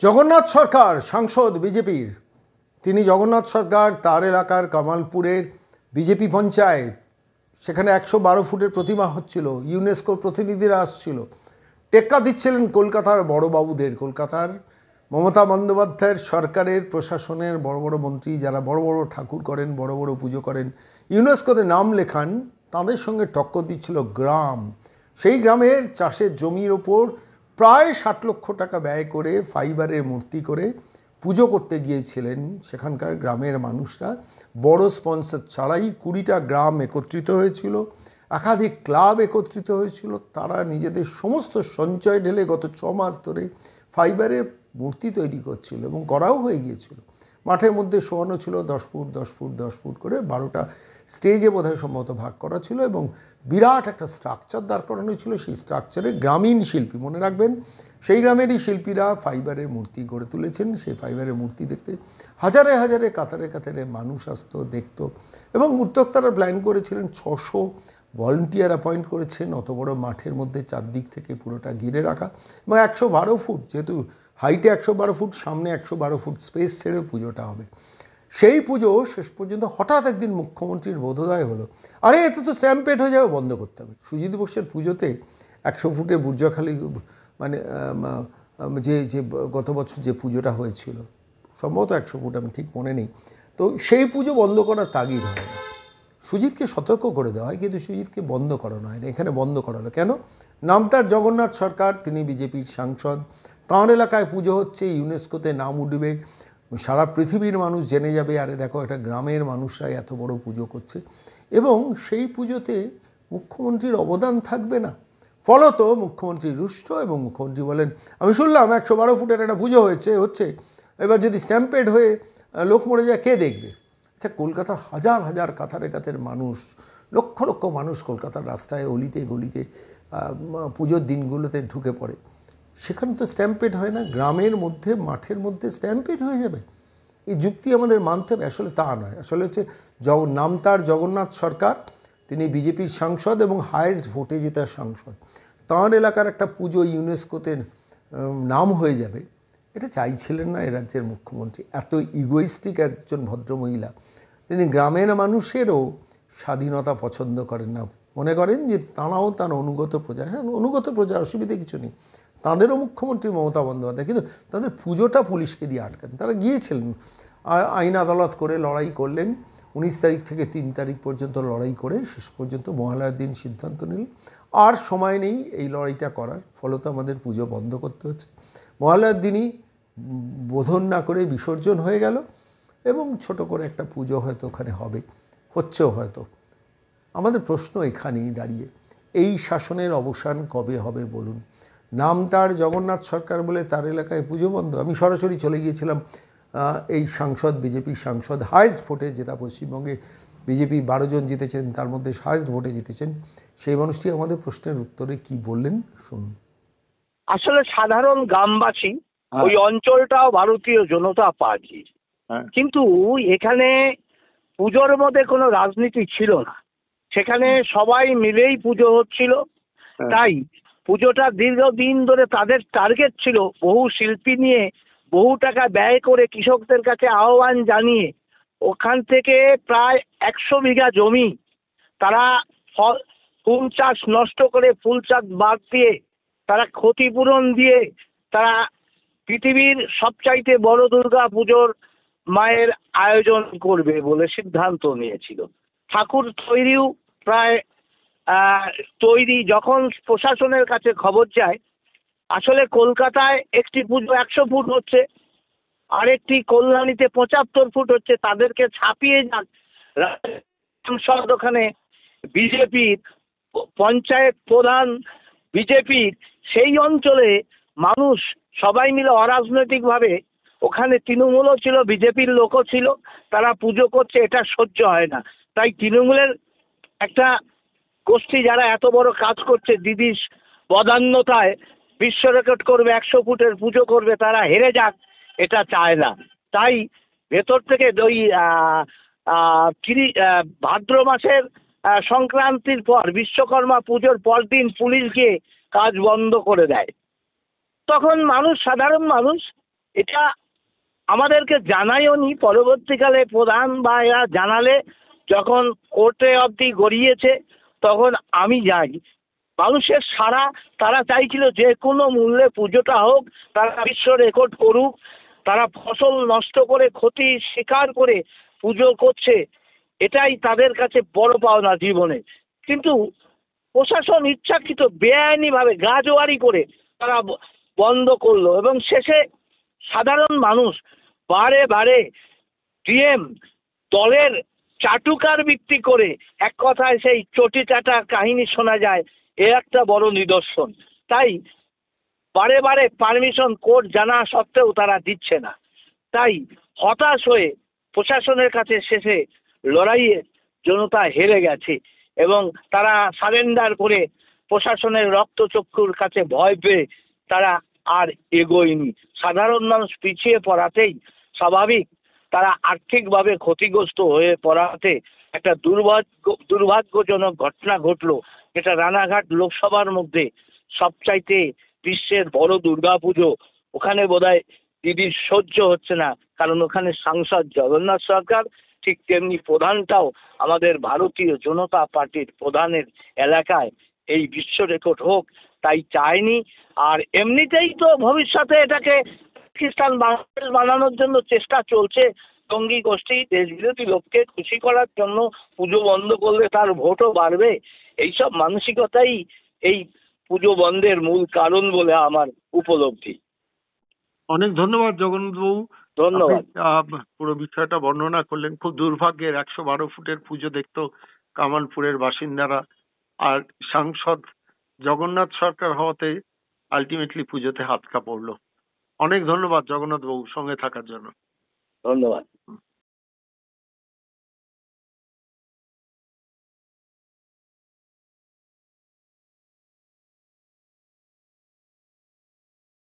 জগন্নাথ সরকার সাংসদ বিজেপির, তিনি জগন্নাথ সরকার তার এলাকার কামালপুরের বিজেপি পঞ্চায়েত, সেখানে 112 ফুটের প্রতিমা হচ্ছিল, ইউনেস্কোর প্রতিনিধিরা আসছিল, টেক্কা দিচ্ছিলেন কলকাতার বড়বাবুদের, কলকাতার মমতা বন্দ্যোপাধ্যায়ের সরকারের প্রশাসনের বড় বড় মন্ত্রী, যারা বড় বড় ঠাকুর করেন, বড় বড় পুজো করেন, ইউনেস্কোতে নাম লেখান, তাদের সঙ্গে টক্কর দিচ্ছিল গ্রাম। সেই গ্রামের চাষের জমির ওপর প্রায় 60 লক্ষ টাকা ব্যয় করে ফাইবারের মূর্তি করে পুজো করতে গিয়েছিলেন সেখানকার গ্রামের মানুষরা। বড় স্পন্সর ছাড়াই 20টা গ্রাম একত্রিত হয়েছিল, একাধিক ক্লাব একত্রিত হয়েছিল। তারা নিজেদের সমস্ত সঞ্চয় ঢেলে গত 6 মাস ধরে ফাইবারের মূর্তি তৈরি করছিল এবং করাও হয়ে গিয়েছিল। মাঠের মধ্যে শোয়ানো ছিল 10 ফুট 10 ফুট 10 ফুট করে, 12টা স্টেজে বোধহয় সম্ভবত ভাগ করা ছিল এবং বিরাট একটা স্ট্রাকচার দাঁড় করানো ছিল। সেই স্ট্রাকচারে গ্রামীণ শিল্পী, মনে রাখবেন সেই গ্রামেরই শিল্পীরা ফাইবারের মূর্তি গড়ে তুলেছেন। সেই ফাইবারের মূর্তি দেখতে হাজারে হাজারে কাতারে কাতারে মানুষ আসতো, দেখত। এবং উদ্যোক্তারা প্ল্যান করেছিলেন 600 ভলেন্টিয়ার অ্যাপয়েন্ট করেছেন অত বড় মাঠের মধ্যে চারদিক থেকে পুরোটা ঘিরে রাখা। এবং 112 ফুট, যেহেতু হাইটে 112 ফুট, সামনে 112 ফুট স্পেস ছেড়ে পুজোটা হবে। সেই পুজো শেষ পর্যন্ত হঠাৎ একদিন মুখ্যমন্ত্রীর বোধোদয় হলো, আরে এতে তো স্ট্যাম্পেড হয়ে যাবে, বন্ধ করতে হবে। সুজিত বোসের পুজোতে 100 ফুটের বুর্জাখালি, মানে যে যে গত বছর যে পুজোটা হয়েছিল, সম্ভবত 100 ফুট, আমি ঠিক মনে নেই, তো সেই পুজো বন্ধ করার তাগিদ হয় না। সুজিতকে সতর্ক করে দেওয়া হয়, কিন্তু সুজিতকে বন্ধ করানো হয় না। এখানে বন্ধ করালো কেন? নাম তার জগন্নাথ সরকার, তিনি বিজেপির সাংসদ, তাঁর এলাকায় পুজো হচ্ছে, ইউনেস্কোতে নাম উঠবে, সারা পৃথিবীর মানুষ জেনে যাবে, আরে দেখো একটা গ্রামের মানুষরাই এত বড় পুজো করছে। এবং সেই পুজোতে মুখ্যমন্ত্রীর অবদান থাকবে না। ফলত মুখ্যমন্ত্রী রুষ্ট এবং মুখ্যমন্ত্রী বলেন, আমি শুনলাম 112 ফুটের একটা পুজো হচ্ছে, এবার যদি স্ট্যাম্পেড হয়ে লোক মরে যায় কে দেখবে? আচ্ছা, কলকাতার হাজার হাজার কাতারে কাতারে মানুষ, লক্ষ লক্ষ মানুষ কলকাতার রাস্তায় অলিতে গলিতে পুজোর দিনগুলোতে ঢুকে পড়ে, সেখানে তো স্ট্যাম্পেড হয় না। গ্রামের মধ্যে, মাঠের মধ্যে স্ট্যাম্পেড হয়ে যাবে? এই যুক্তি আমাদের মানতে হবে। আসলে তা নয়। আসলে হচ্ছে নাম তার জগন্নাথ সরকার, তিনি বিজেপির সাংসদ এবং হায়েস্ট ভোটে জেতার সাংসদ। তাঁর এলাকার একটা পুজো ইউনেস্কোতে নাম হয়ে যাবে, এটা চাইছিলেন না এ রাজ্যের মুখ্যমন্ত্রী। এত ইগোইস্টিক একজন ভদ্রমহিলা, তিনি গ্রামের মানুষেরও স্বাধীনতা পছন্দ করেন না। মনে করেন যে তাঁরাও তার অনুগত প্রজা। হ্যাঁ, অনুগত প্রজা, অসুবিধে কিছু নেই, তাঁদেরও মুখ্যমন্ত্রী মমতা বন্দ্যোপাধ্যায়, কিন্তু তাদের পুজোটা পুলিশকে দিয়ে আটকান। তারা গিয়েছিলেন, আইন আদালত করে লড়াই করলেন, 19 তারিখ থেকে 3 তারিখ পর্যন্ত লড়াই করে শেষ পর্যন্ত মহালয়ার দিন সিদ্ধান্ত নিলেন আর সময় নেই এই লড়াইটা করার, ফলত আমাদের পুজো বন্ধ করতে হচ্ছে। মহালয়ার দিনই বোধন না করে বিসর্জন হয়ে গেল এবং ছোট করে একটা পুজো হয়তো ওখানে হবে, হচ্ছেও হয়তো। আমাদের প্রশ্ন এখানেই দাঁড়িয়ে, এই শাসনের অবসান কবে হবে বলুন? নাম তার জগন্নাথ সরকার বলে তার এলাকায় পুজো বন্ধ। আমি সরাসরি চলে গিয়েছিলাম, এই সাংসদ, বিজেপির সাংসদ, হায়েস্ট ভোটে জেতা, পশ্চিমবঙ্গে বিজেপি 12 জন জিতেছেন, তার মধ্যে হায়েস্ট ভোটে জিতেছেন, সেই মানুষটি আমাদের প্রশ্নের উত্তরে কি বললেন শুনুন। আসলে সাধারণ গ্রামবাসী, ওই অঞ্চলটাও ভারতীয় জনতা পার্টি, কিন্তু এখানে পুজোর মধ্যে কোনো রাজনীতি ছিল না, সেখানে সবাই মিলেই পুজো হচ্ছিল। তাই পুজোটা দীর্ঘদিন ধরে তাদের টার্গেট ছিল বহু শিল্পী নিয়ে, বহু টাকা ব্যয় করে কৃষকদের কাছে আহ্বান জানিয়ে ওখান থেকে প্রায় 100 বিঘা জমি তারা ফুল চাষ নষ্ট করে, ফুল চাষ বাদ দিয়ে, তারা ক্ষতিপূরণ দিয়ে তারা পৃথিবীর সবচাইতে বড় দুর্গা পুজোর মায়ের আয়োজন করবে বলে সিদ্ধান্ত নিয়েছিল। ঠাকুর তৈরিও প্রায় তৈরি। যখন প্রশাসনের কাছে খবর যায়, আসলে কলকাতায় একটি পুজো 100 ফুট হচ্ছে, আরেকটি কল্যাণীতে 75 ফুট হচ্ছে, তাদেরকে ছাপিয়ে যাক সাংসদ ওখানে বিজেপির, পঞ্চায়েত প্রধান বিজেপির, সেই অঞ্চলে মানুষ সবাই মিলে অরাজনৈতিকভাবে, ওখানে তৃণমূলও ছিল, বিজেপির লোকও ছিল, তারা পুজো করছে, এটা সহ্য হয় না। তাই তৃণমূলের একটা গোষ্ঠী যারা এত বড় কাজ করছে, দিদির বদান্যতায় বিশ্ব রেকর্ড করবে, 100 ফুটের পুজো করবে, তারা হেরে যাক, এটা চায় না। তাই ভেতর থেকে ওই ভাদ্র মাসের সংক্রান্তির পর, বিশ্বকর্মা পুজোর পরদিন পুলিশ গিয়ে কাজ বন্ধ করে দেয়। তখন মানুষ, সাধারণ মানুষ এটা আমাদেরকে জানায়ও নি, পরবর্তীকালে প্রধান বা এরা জানালে যখন কোর্টে অবধি গড়িয়েছে তখন আমি যাই। মানুষের সারা, তারা চাইছিল যে কোনো মূল্যে পুজোটা হোক, তারা বিশ্ব রেকর্ড করুক, তারা ফসল নষ্ট করে ক্ষতি স্বীকার করে পুজো করছে, এটাই তাদের কাছে বড় পাওনা জীবনে। কিন্তু প্রশাসন ইচ্ছাকৃত বেআইনিভাবে গাজোয়ারি করে তারা বন্ধ করলো এবং শেষে সাধারণ মানুষ বারে বারে ডিএম দলের চাটুকার ভিত্তি করে, এক কথায় সেই চটি চাটা কাহিনী শোনা যায়, এ একটা বড় নিদর্শন। তাই বারে বারে পারমিশন কোর্ট জানা সত্ত্বেও তারা দিচ্ছে না। তাই হতাশ হয়ে প্রশাসনের কাছে শেষে লড়াইয়ে জনতা হেরে গেছে এবং তারা সারেন্ডার করে প্রশাসনের রক্তচক্ষুর কাছে ভয় পেয়ে তারা আর এগোয়নি। সাধারণ মানুষ পিছিয়ে পড়াতেই স্বাভাবিক তারা আর্থিকভাবে ক্ষতিগ্রস্ত হয়ে পড়াতে একটা দুর্ভাগ্যজনক ঘটনা ঘটলো, যেটা রানাঘাট লোকসভার মধ্যে সবচাইতে বিশ্বের বড় দুর্গাপুজো, ওখানে বোধহয় দিদির সহ্য হচ্ছে না, কারণ ওখানে সাংসদ জগন্নাথ সরকার, ঠিক তেমনি প্রধানটাও আমাদের ভারতীয় জনতা পার্টির প্রধানের এলাকায় এই বিশ্ব রেকর্ড হোক তাই চায়নি। আর এমনিতেই তো ভবিষ্যতে এটাকে পাকিস্তান বাংলাদেশ বানানোর জন্য চেষ্টা চলছে। জঙ্গি গোষ্ঠী দেশবিরোধী লোককে খুশি করার জন্য পুজো বন্ধ করলে তার ভোটও বাড়বে, এইসব মানসিকতাই এই পুজো বন্ধের মূল কারণ বলে আমার উপলব্ধি। অনেক ধন্যবাদ জগন্নাথবাবু, ধন্যবাদ। পুরো বিষয়টা বর্ণনা করলেন। খুব দুর্ভাগ্যের 112 ফুটের পুজো দেখতো কামালপুরের বাসিন্দারা, আর সাংসদ জগন্নাথ সরকার হওয়াতে আলটিমেটলি পুজোতে হাতকা পড়লো। অনেক ধন্যবাদ জগন্নাথবাবু সঙ্গে থাকার জন্য। ধন্যবাদ।